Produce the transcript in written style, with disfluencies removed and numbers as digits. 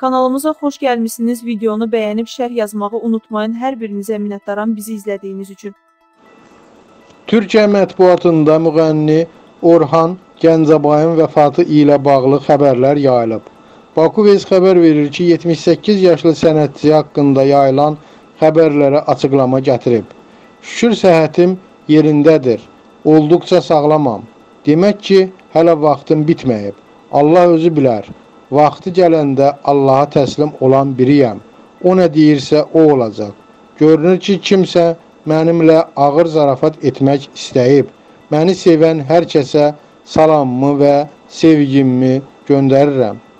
Kanalımıza xoş gəlmişsiniz. Videonu bəyənib şərh yazmağı unutmayın. Hər birinizə minnətdaram bizi izlədiyiniz üçün. Türkiyə mətbuatında müğənni Orhan Gəncabayın vəfatı ilə bağlı xəbərlər yayılıb. Bakuvez xəbər verir ki, 78 yaşlı sənətçi haqqında yayılan xəbərlərə açıqlama gətirib. Şükür səhhətim yerindədir, olduqca sağlamam. Demək ki, hələ vaxtım bitməyib. Allah özü bilər. Vaxtı gələndə Allaha təslim olan biriyəm. O nə deyirsə o olacaq. Görünür ki, kimsə mənimlə ağır zarafat etmək istəyib. Məni sevən hər kəsə salamımı və sevgimi göndərirəm.